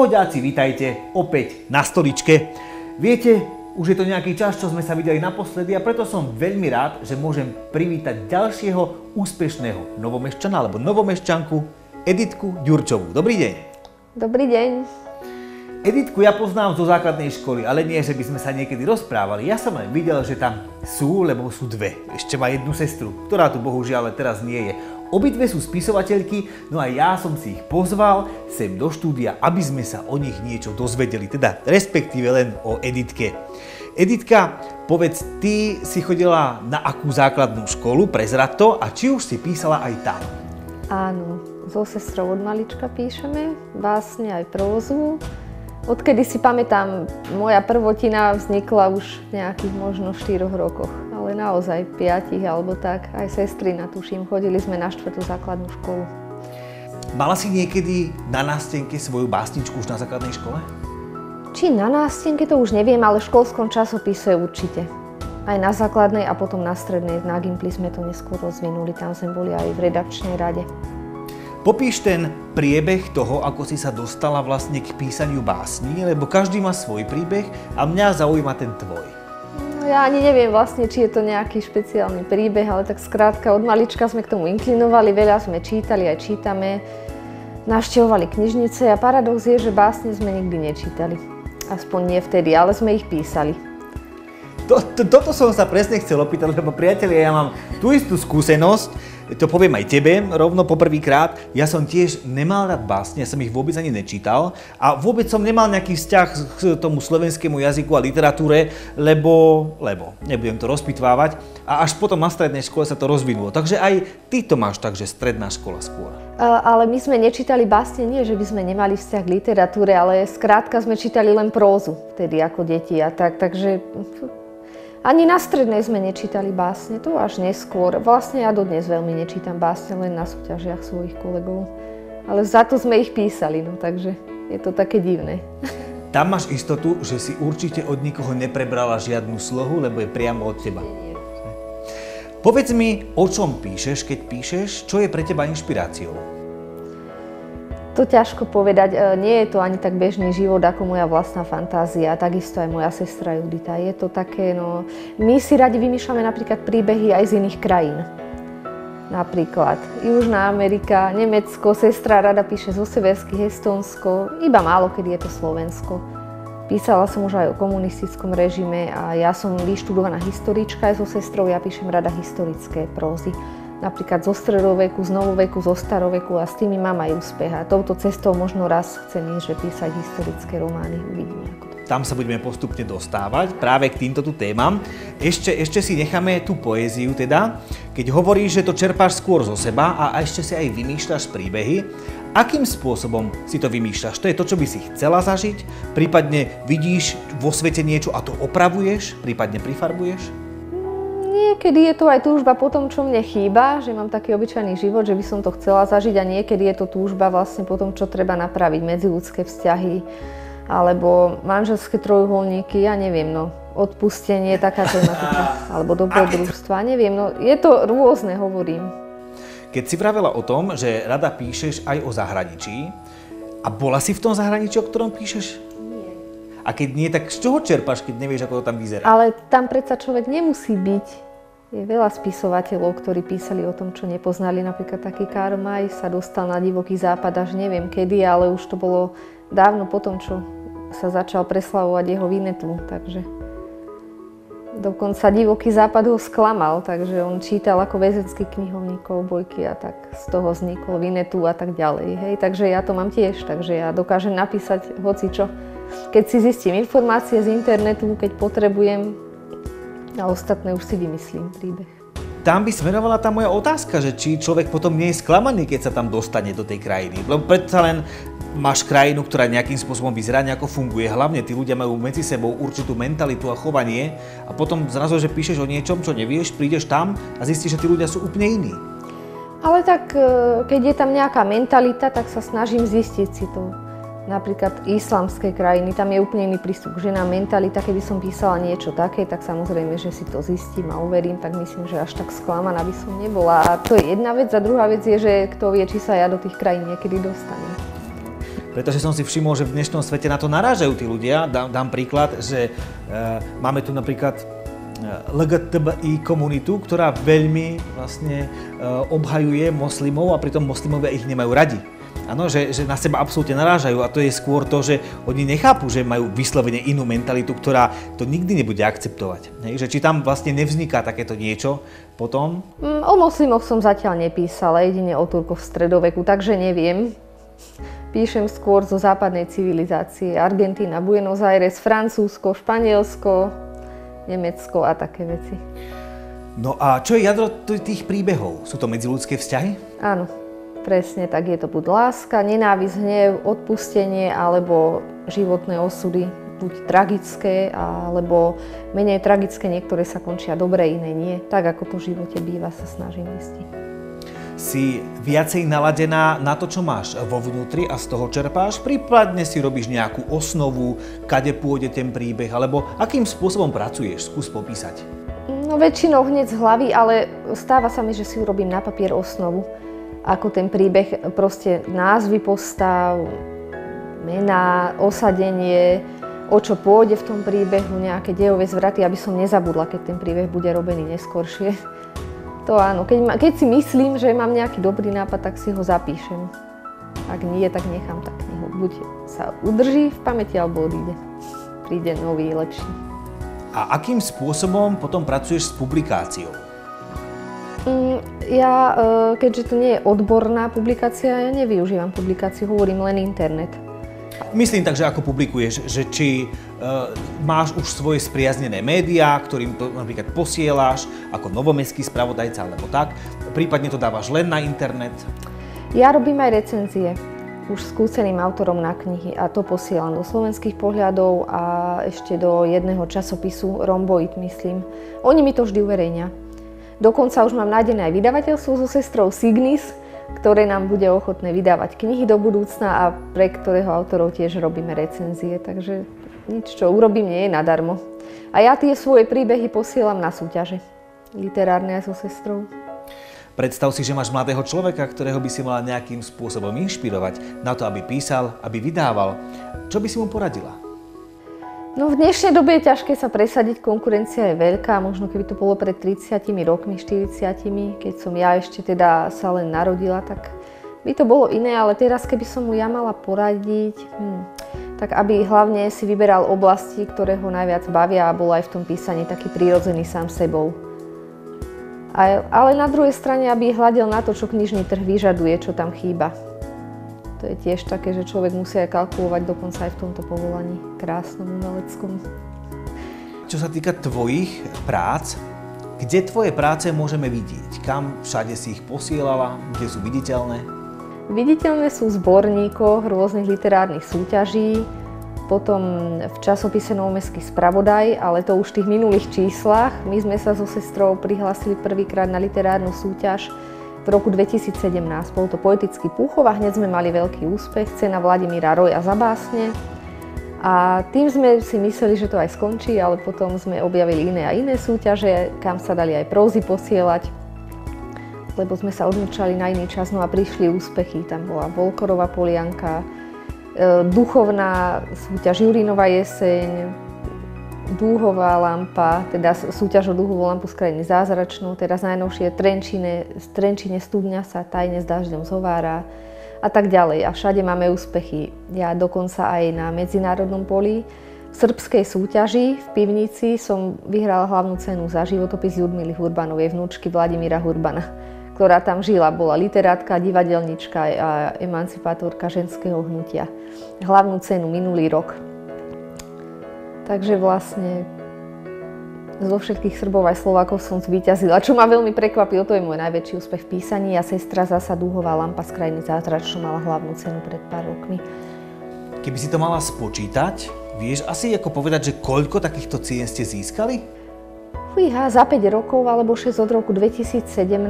Pohodiaci, vitajte opäť na stoličke. Viete, už je to nejaký čas, čo sme sa videli naposledy a preto som veľmi rád, že môžem privítať ďalšieho úspešného novomeščana alebo novomeščanku Editku Ďurčovú. Dobrý deň. Dobrý deň. Editku ja poznám zo základnej školy, ale nie, že by sme sa niekedy rozprávali. Ja som len videl, že tam sú, lebo sú dve. Ešte má jednu sestru, ktorá tu bohužiaľ teraz nie je. Obidve sú spisovateľky, no a ja som si ich pozval sem do štúdia, aby sme sa o nich niečo dozvedeli, teda respektíve len o Editke. Editka, povedz, ty si chodila na akú základnú školu, prezrad to, a či už si písala aj tam? Áno, so sestrou od malička píšeme, básne aj prózu. Odkedy si pamätám, moja prvotina vznikla už v nejakých možno 4 rokoch, ale naozaj 5 alebo tak. Aj sestrina, tuším, chodili sme na 4. základnú školu. Mala si niekedy na nástenke svoju básničku už na základnej škole? Či na nástenke, to už neviem, ale v školskom časopise určite. Aj na základnej a potom na strednej, na Gimply sme to neskôr rozvinuli, tam sme boli aj v redakčnej rade. Popíš ten priebeh toho, ako si sa dostala vlastne k písaniu básni, lebo každý má svoj príbeh a mňa zaujíma ten tvoj. No ja ani neviem vlastne, či je to nejaký špeciálny príbeh, ale tak skrátka od malička sme k tomu inklinovali, veľa sme čítali, aj čítame, navštevovali knižnice a paradox je, že básne sme nikdy nečítali. Aspoň nie vtedy, ale sme ich písali. Toto som sa presne chcel opýtať, lebo priatelia, ja mám tú istú skúsenosť, to poviem aj tebe, rovno poprvýkrát. Ja som tiež nemal rád básne, ja som ich vôbec ani nečítal a vôbec som nemal nejaký vzťah k tomu slovenskému jazyku a literatúre, lebo nebudem to rozpitvávať, a až potom na strednej škole sa to rozvinulo. Takže aj ty to máš tak, že stredná škola skôr. Ale my sme nečítali básne, nie že by sme nemali vzťah k literatúre, ale skrátka sme čítali len prózu vtedy ako deti a tak, takže ani na strednej sme nečítali básne, to až neskôr. Vlastne ja dodnes veľmi nečítam básne, len na súťažiach svojich kolegov. Ale za to sme ich písali, no takže je to také divné. Tam máš istotu, že si určite od nikoho neprebrala žiadnu slohu, lebo je priamo od teba. Nie. Povedz mi, o čom píšeš, keď píšeš, čo je pre teba inšpiráciou? To ťažko povedať, nie je to ani tak bežný život ako moja vlastná fantázia, takisto aj moja sestra Judita. Je to také, no, my si radi vymýšľame napríklad príbehy aj z iných krajín. Napríklad Južná Amerika, Nemecko, sestra rada píše zo severských Estónsko, iba málo kedy je to Slovensko. Písala som už aj o komunistickom režime a ja som vyštudovaná historička aj so sestrou, ja píšem rada historické prózy. Napríklad zo stredoveku, z novoveku, zo staroveku a s tými mám aj úspech. A touto cestou možno raz chcem ísť, že písať historické romány. Uvidíme, ako to. Tam sa budeme postupne dostávať práve k týmto tu témam. Ešte si necháme tú poéziu teda. Keď hovoríš, že to čerpáš skôr zo seba a ešte si aj vymýšľaš príbehy, akým spôsobom si to vymýšľaš? To je to, čo by si chcela zažiť? Prípadne vidíš vo svete niečo a to opravuješ? Prípadne prifarbuješ? Niekedy je to aj túžba po tom, čo mne chýba, že mám taký obyčajný život, že by som to chcela zažiť, a niekedy je to túžba vlastne po tom, čo treba napraviť, medziľudské vzťahy alebo manželské trojuholníky, ja neviem, no, odpustenie, taká tematika, alebo dobrodružstva, neviem, no, je to rôzne, hovorím. Keď si vravela o tom, že rada píšeš aj o zahraničí, a bola si v tom zahraničí, o ktorom píšeš? Nie. A keď nie, tak z čoho čerpáš, keď nevieš, ako to tam vyzerá? Ale tam predsa človek nemusí byť. Je veľa spisovateľov, ktorí písali o tom, čo nepoznali. Napríklad taký Karl May sa dostal na divoký západ až neviem kedy, ale už to bolo dávno po tom, čo sa začal preslavovať jeho Winnetou. Takže dokonca divoký západ ho sklamal, takže on čítal ako väzenský knihovník koubojky a tak z toho vznikol Winnetou a tak ďalej. Hej. Takže ja to mám tiež, takže ja dokážem napísať hocičo. Keď si zistím informácie z internetu, keď potrebujem, a ostatné už si vymyslím príbeh. Tam by smerovala tá moja otázka, že či človek potom nie je sklamaný, keď sa tam dostane do tej krajiny. Lebo predsa len máš krajinu, ktorá nejakým spôsobom vyzerá, nejako funguje. Hlavne tí ľudia majú medzi sebou určitú mentalitu a chovanie a potom zrazu, že píšeš o niečom, čo nevieš, prídeš tam a zistíš, že tí ľudia sú úplne iní. Ale tak, keď je tam nejaká mentalita, tak sa snažím zistiť si to. Napríklad islamskej krajiny, tam je úplne iný prístup k ženám, mentalita. Keby som písala niečo také, tak samozrejme, že si to zistím a overím, tak myslím, že až tak sklamaná by som nebola. A to je jedna vec. A druhá vec je, že kto vie, či sa ja do tých krajín niekedy dostanem. Pretože som si všimol, že v dnešnom svete na to narážajú tí ľudia. Dám príklad, že máme tu napríklad LGTBI komunitu, ktorá veľmi vlastne obhajuje moslimov a pritom moslimovia ich nemajú radi. Áno, že na seba absolútne narážajú a to je skôr to, že oni nechápu, že majú vyslovene inú mentalitu, ktorá to nikdy nebude akceptovať. Hej, že či tam vlastne nevzniká takéto niečo potom? O moslimoch som zatiaľ nepísala, jedine o Turkoch v stredoveku, takže neviem. Píšem skôr zo západnej civilizácie. Argentína, Buenos Aires, Francúzsko, Španielsko, Nemecko a také veci. No a čo je jadro tých príbehov? Sú to medziľudské vzťahy? Áno. Presne, tak je to buď láska, nenávisť, hnev, odpustenie alebo životné osudy, buď tragické, alebo menej tragické, niektoré sa končia dobre, iné nie. Tak ako to v živote býva, sa snažím zistiť. Si viacej naladená na to, čo máš vo vnútri a z toho čerpáš? Prípadne si robíš nejakú osnovu, kade pôjde ten príbeh, alebo akým spôsobom pracuješ? Skús popísať. No väčšinou hneď z hlavy, ale stáva sa mi, že si urobím na papier osnovu. Ako ten príbeh, proste názvy postav, mená, osadenie, o čo pôjde v tom príbehu, nejaké dejové zvraty, aby som nezabudla, keď ten príbeh bude robený neskoršie. To áno, keď si myslím, že mám nejaký dobrý nápad, tak si ho zapíšem. Ak nie, tak nechám tak knihu. Buď sa udrží v pamäti, alebo odíde. Príde nový, lepší. A akým spôsobom potom pracuješ s publikáciou? Ja, keďže to nie je odborná publikácia, ja nevyužívam publikáciu, hovorím len internet. Myslím tak, že ako publikuješ, že či máš už svoje spriaznené médiá, ktorým to napríklad posielaš, ako novomestský spravodajca alebo tak, prípadne to dávaš len na internet? Ja robím aj recenzie už skúseným autorom na knihy a to posielam do Slovenských pohľadov a ešte do jedného časopisu Romboid, myslím. Oni mi to vždy uverejnia. Dokonca už mám nájdené aj vydavateľstvo so sestrou Signis, ktoré nám bude ochotné vydávať knihy do budúcna a pre ktorého autorov tiež robíme recenzie, takže nič, čo urobím, nie je nadarmo. A ja tie svoje príbehy posielam na súťaže, literárne aj so sestrou. Predstav si, že máš mladého človeka, ktorého by si mala nejakým spôsobom inšpirovať na to, aby písal, aby vydával. Čo by si mu poradila? No v dnešnej dobe je ťažké sa presadiť, konkurencia je veľká, možno keby to bolo pred 30 rokmi, 40, keď som ja ešte teda sa len narodila, tak by to bolo iné, ale teraz keby som mu ja mala poradiť, tak aby hlavne si vyberal oblasti, ktoré ho najviac bavia a bol aj v tom písaní taký prirodzený sám sebou. Ale na druhej strane, aby hľadel na to, čo knižný trh vyžaduje, čo tam chýba. To je tiež také, že človek musí aj kalkulovať dokonca aj v tomto povolaní krásnom, umeleckom. Čo sa týka tvojich prác, kde tvoje práce môžeme vidieť? Kam všade si ich posielala? Kde sú viditeľné? Viditeľné sú v zborníkoch rôznych literárnych súťaží, potom v časopise Novomestský spravodaj, ale to už v tých minulých číslach. My sme sa so sestrou prihlásili prvýkrát na literárnu súťaž v roku 2017. Bol to Poetický Púchov a hneď sme mali veľký úspech, cena Vladimíra Roja za básne. A tým sme si mysleli, že to aj skončí, ale potom sme objavili iné a iné súťaže, kam sa dali aj prózy posielať, lebo sme sa odmúčali na iný čas, no a prišli úspechy. Tam bola Volkorová Polianka, duchovná súťaž Jurínova jeseň, Dúhová lampa, teda súťaž o Dúhovú lampu z krajiny zázračnú, teraz najnovšie Trenčine studňa sa tajne s dažďom zhovára a tak ďalej. A všade máme úspechy. Ja dokonca aj na medzinárodnom poli v srbskej súťaži v Pivnici som vyhrala hlavnú cenu za životopis Ľudmily Hurbanovej, vnúčky Vladimíra Hurbana, ktorá tam žila. Bola literátka, divadelnička a emancipátorka ženského hnutia. Hlavnú cenu minulý rok. Takže vlastne zo všetkých Srbov aj Slovákov som zvíťazila, čo ma veľmi prekvapilo, to je môj najväčší úspech v písaní a sestra zasa Dúhová lampa z krajiny zázračnú mala hlavnú cenu pred pár rokmi. Keby si to mala spočítať, vieš asi ako povedať, že koľko takýchto cien ste získali? Fíha, za 5 rokov alebo 6 od roku 2017,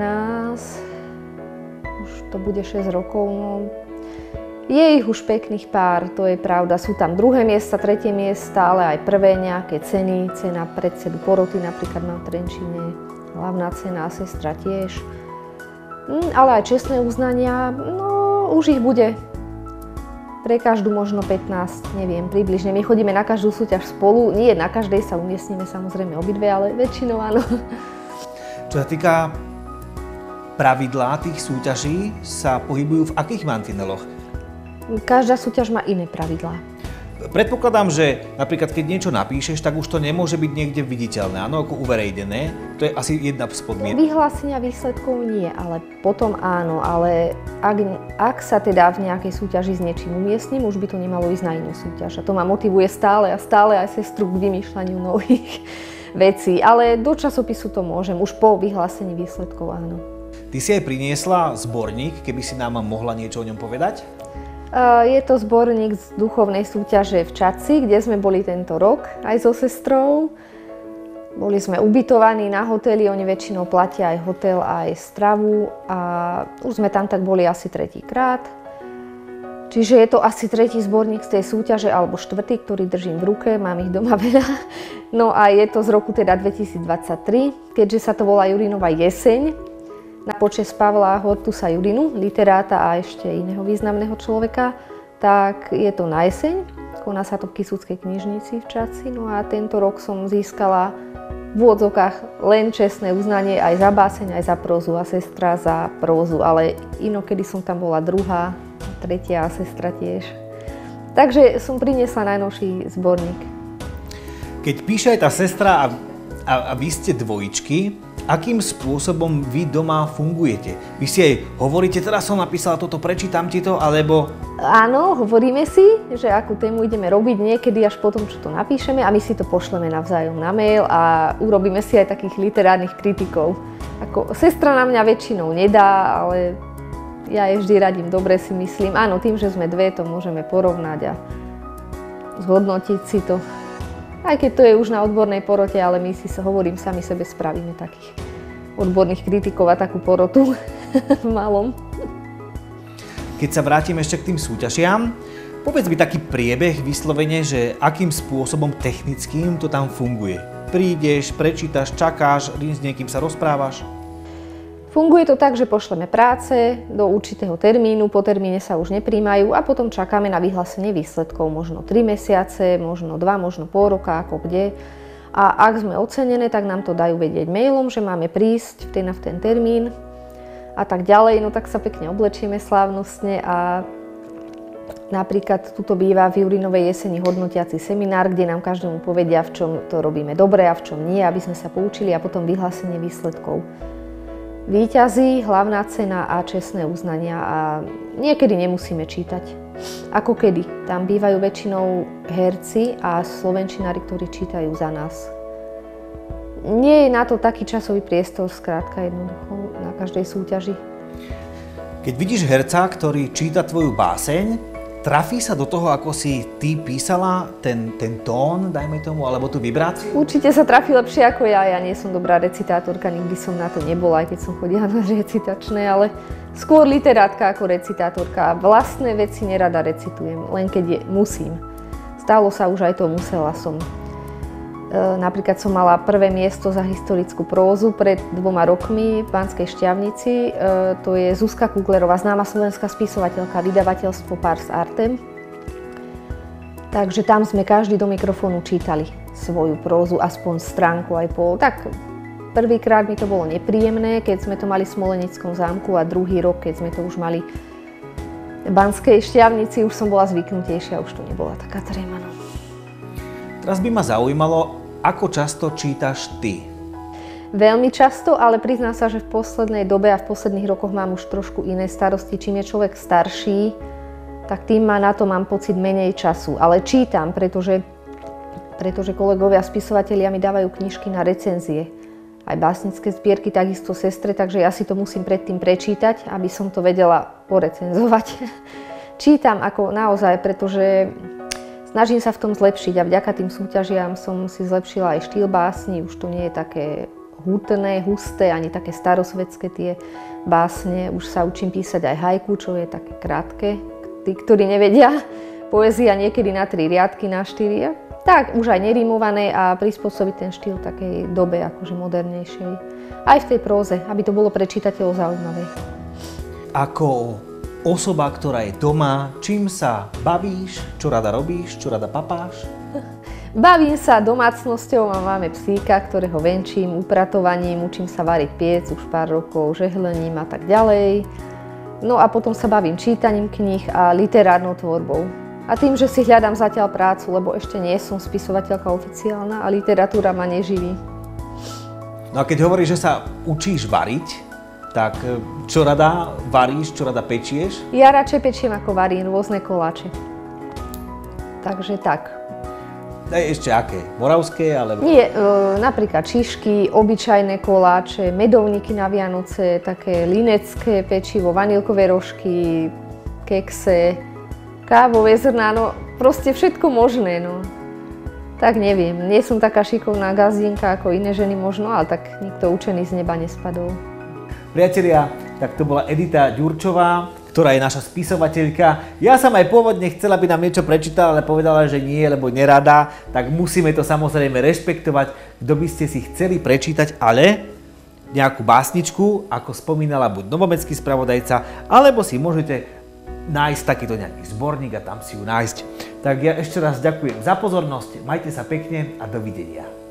už to bude 6 rokov, no je ich už pekných pár, to je pravda. Sú tam druhé miesta, tretie miesta, ale aj prvé nejaké ceny. Cena predsedu poroty napríklad na Trenčine, hlavná cena a sestra tiež. Ale aj čestné uznania, no už ich bude Pre každú možno 15, neviem, približne. My chodíme na každú súťaž spolu. Nie na každej sa umiestnime samozrejme obidve, ale väčšinou áno. Čo sa týka pravidlá tých súťaží, sa pohybujú v akých mantineloch? Každá súťaž má iné pravidlá. Predpokladám, že napríklad keď niečo napíšeš, tak už to nemôže byť niekde viditeľné, áno, ako uverejnené. To je asi jedna z podmienok. Vyhlásenia výsledkov nie, ale potom áno, ale ak sa teda v nejakej súťaži s niečím umiestním, už by to nemalo ísť na inú súťaž. A to ma motivuje stále a stále aj sestru k vymýšľaniu nových vecí. Ale do časopisu to môžem, už po vyhlásení výsledkov áno. Ty si aj priniesla zborník, keby si nám mohla niečo o ňom povedať? Je to zborník z duchovnej súťaže v Čadci, kde sme boli tento rok aj so sestrou. Boli sme ubytovaní na hoteli, oni väčšinou platia aj hotel, aj stravu a už sme tam tak boli asi tretíkrát. Čiže je to asi tretí zborník z tej súťaže, alebo štvrtý, ktorý držím v ruke, mám ich doma veľa. No a je to z roku teda 2023, keďže sa to volá Jurinova jeseň. Na počesť Pavla Hortusa Jurinu, literáta a ešte iného významného človeka, tak je to na jeseň. Koná sa to v Kysuckej knižnici v Čadci. No a tento rok som získala v úvodzovkách len čestné uznanie aj za báseň, aj za prózu a sestra za prózu, ale inokedy som tam bola druhá, tretia a sestra tiež. Takže som priniesla najnovší zborník. Keď píše aj tá sestra a vy ste dvojičky, akým spôsobom vy doma fungujete? Vy si aj hovoríte, teraz som napísala toto, prečítam ti to, alebo... Áno, hovoríme si, že akú tému ideme robiť niekedy až potom, čo to napíšeme a my si to pošleme navzájom na mail a urobíme si aj takých literárnych kritikov. Sestra na mňa väčšinou nedá, ale ja jej vždy radím, dobre si myslím. Áno, tým, že sme dve, to môžeme porovnať a zhodnotiť si to. Aj keď to je už na odbornej porote, ale my si hovorím, sami sebe spravíme takých odborných kritikov a takú porotu v malom. Keď sa vrátim ešte k tým súťažiam, povedz mi taký priebeh vyslovene, že akým spôsobom technickým to tam funguje. Prídeš, prečítaš, čakáš, s niekým sa rozprávaš? Funguje to tak, že pošleme práce do určitého termínu, po termíne sa už nepríjmajú a potom čakáme na vyhlásenie výsledkov, možno 3 mesiace, možno 2, možno pol roka, ako kde. A ak sme ocenené, tak nám to dajú vedieť mailom, že máme prísť v ten termín a tak ďalej. No tak sa pekne oblečieme slávnostne a napríklad tuto býva v Jurinovej jeseni hodnotiaci seminár, kde nám každému povedia, v čom to robíme dobre a v čom nie, aby sme sa poučili a potom vyhlásenie výsledkov. Víťazí, hlavná cena a čestné uznania a niekedy nemusíme čítať. Ako kedy. Tam bývajú väčšinou herci a slovenčinári, ktorí čítajú za nás. Nie je na to taký časový priestor, skrátka jednoducho, na každej súťaži. Keď vidíš herca, ktorý číta tvoju báseň, trafí sa do toho, ako si ty písala ten tón, dajme tomu, alebo tú vibráciu? Určite sa trafí lepšie ako ja. Ja nie som dobrá recitátorka, nikdy som na to nebola, aj keď som chodila na recitačné, ale skôr literátka ako recitátorka. Vlastné veci nerada recitujem, len keď musím. Stalo sa už aj to, musela som. Napríklad som mala prvé miesto za historickú prózu pred 2 rokmi v Banskej Štiavnici. To je Zuzka Kuglerová, známa slovenská spisovateľka, vydavateľstvo Pars Artem. Takže tam sme každý do mikrofónu čítali svoju prózu, aspoň stránku aj pol. Tak prvýkrát mi to bolo nepríjemné, keď sme to mali v Smolenickom zámku a druhý rok, keď sme to už mali v Banskej Štiavnici, už som bola zvyknutejšia, už to nebola taká tréma. No. Teraz by ma zaujímalo, ako často čítaš ty? Veľmi často, ale priznám sa, že v poslednej dobe a v posledných rokoch mám už trošku iné starosti. Čím je človek starší, tak tým na to mám pocit menej času. Ale čítam, pretože kolegovia spisovatelia mi dávajú knižky na recenzie. Aj básnické zbierky, takisto sestre, takže ja si to musím predtým prečítať, aby som to vedela porecenzovať. Čítam ako naozaj, pretože snažím sa v tom zlepšiť a vďaka tým súťažiam som si zlepšila aj štýl básni. Už to nie je také hutné, husté, ani také starosvedské tie básne. Už sa učím písať aj haiku, čo je také krátke. Tí, ktorí nevedia, poézia niekedy na 3 riadky, na 4. Tak, už aj nerímované a prispôsobiť ten štýl takej dobe, akože modernejšej. Aj v tej próze, aby to bolo pre čitateľov zaujímavé. Ako osoba, ktorá je doma, čím sa bavíš, čo rada robíš, čo rada papáš? Bavím sa domácnosťou a máme psíka, ktorého venčím, upratovaním, učím sa variť piec už pár rokov, žehlením a tak ďalej. No a potom sa bavím čítaním kníh a literárnou tvorbou. A tým, že si hľadám zatiaľ prácu, lebo ešte nie som spisovateľka oficiálna a literatúra ma neživí. No a keď hovoríš, že sa učíš variť, tak čo rada varíš, čo rada pečieš? Ja radšej pečiem ako varím rôzne koláče. Takže tak. Ešte aké? Moravské alebo? Nie, napríklad šišky, obyčajné koláče, medovníky na Vianoce, také linecké pečivo, vanilkové rožky, kekse, kávové zrná, no proste všetko možné, no. Tak neviem, nie som taká šikovná gazdinka ako iné ženy možno, ale tak nikto učený z neba nespadol. Priatelia, tak to bola Edita Ďurčová, ktorá je naša spisovateľka. Ja som aj pôvodne chcela, aby nám niečo prečítala, ale povedala, že nie, lebo nerada, tak musíme to samozrejme rešpektovať. Kto by ste si chceli prečítať, ale nejakú básničku, ako spomínala buď Novomecký spravodajca, alebo si môžete nájsť takýto nejaký zborník a tam si ju nájsť. Tak ja ešte raz ďakujem za pozornosť, majte sa pekne a dovidenia.